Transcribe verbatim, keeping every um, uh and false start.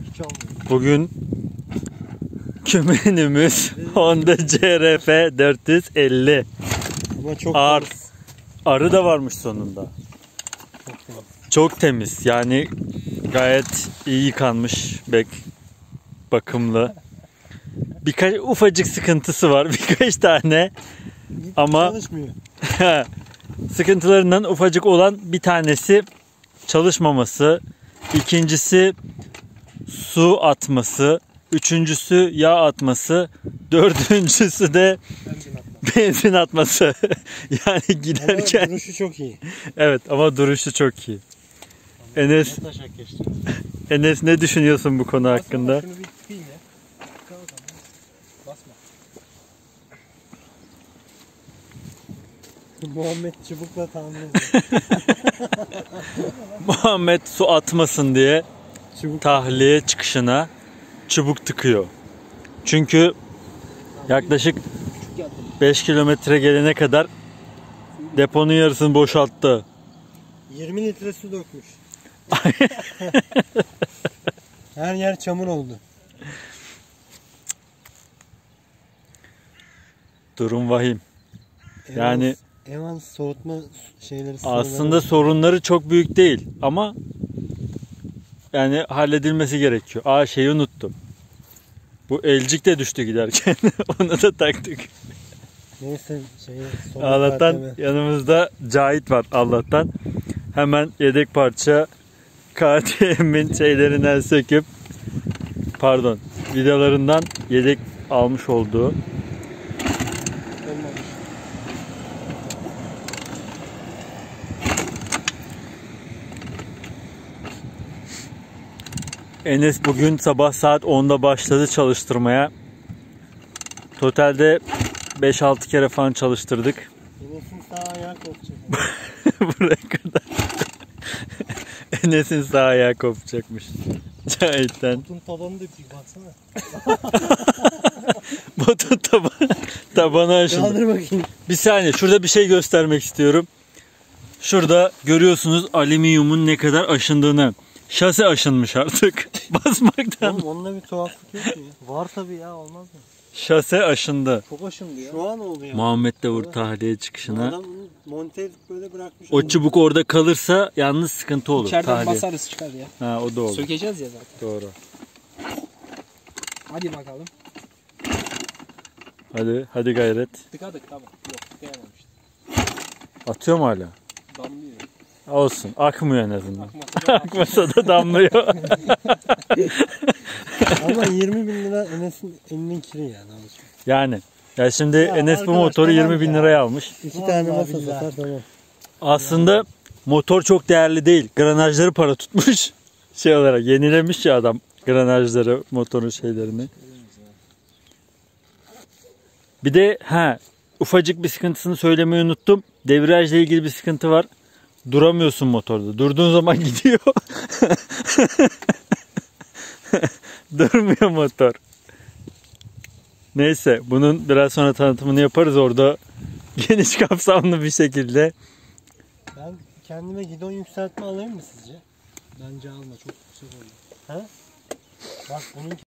Hiç olmuyor. Bugün kümenimiz Honda C R F dört yüz elli. Ama çok ağır. temiz. Arı da varmış sonunda. Çok temiz. Çok temiz. Yani gayet iyi yıkanmış. Bek bakımlı. Birkaç ufacık sıkıntısı var. Birkaç tane. Ama çalışmıyor. sıkıntılarından ufacık olan bir tanesi çalışmaması. İkincisi su atması. Üçüncüsü yağ atması. Dördüncüsü de benzin atması. Yani giderken. Ama duruşu çok iyi. Evet ama duruşu çok iyi. Enes, Enes ne düşünüyorsun bu konu hakkında? Şunu bir tıkayım ya. Basma. Muhammed çubukla tahmin ediyor. Muhammed su atmasın diye Çubuk. tahliye çıkışına çubuk tıkıyor. Çünkü yaklaşık beş kilometre gelene kadar deponun yarısını boşalttı. yirmi litre su dökmüş. Her yer çamur oldu. Durum vahim. Yani Evans soğutma şeyleri aslında sorunları çok büyük değil ama yani halledilmesi gerekiyor. Aa şeyi unuttum. Bu elcik de düştü giderken. Onu da taktık. Neyse şey Allah'tan yanımızda Cahit var Allah'tan. Hemen yedek parça K T M'in şeylerinden söküp pardon vidalarından yedek almış olduğu. Enes bugün sabah saat onda başladı çalıştırmaya. Totalde beş altı kere falan çalıştırdık. Enes'in sağ ayağı kopacak. Buraya kadar. Enes'in sağ ayağı kopacakmış. Cahit'ten. Botun tabanı da bir baksana. Botun tabanı, tabanı aşındı. Kaldır bakayım. Bir saniye şurada bir şey göstermek istiyorum. Şurada görüyorsunuz alüminyumun ne kadar aşındığını. Şase aşınmış artık. Basmaktan. Oğlum onunla bir tuhaflık yok mu ya? Var tabii ya, olmaz mı? Şase aşındı. Çok aşındı ya. Şu an oldu ya. Muhammed de vur tahliye çıkışına. Adam bunu monte edip böyle bırakmış. O çubuk orada kalırsa yalnız sıkıntı olur. İçeriden tahliye. basarız çıkar ya. Ha o da olur. Sökeceğiz ya zaten. Doğru. Hadi bakalım. Hadi hadi gayret. Tıkadık tamam. Yok tıkayamamıştık. Atıyor mu hala? Damlıyor. Olsun. Akmıyor en azından. Akmasa da Akmasa da damlıyor. Ama yirmi bin lira Enes'in elinin kiri yani. Yani. Ya şimdi Ya Enes bu arkadaş, motoru tamam yirmi bin ya. liraya almış. İki Vallahi tane masa billahi. satar tamam. Aslında motor çok değerli değil. Granajları para tutmuş. Şey olarak yenilemiş ya adam granajları, motorun şeylerini. Bir de ha ufacık bir sıkıntısını söylemeyi unuttum. Devrajla ilgili bir sıkıntı var. Duramıyorsun motorda. Durduğun zaman gidiyor. Durmuyor motor. Neyse bunun biraz sonra tanıtımını yaparız orada geniş kapsamlı bir şekilde. Ben kendime gidon yükseltme alayım mı sizce? Bence alma, çok yüksek oldu. He? Bak bunun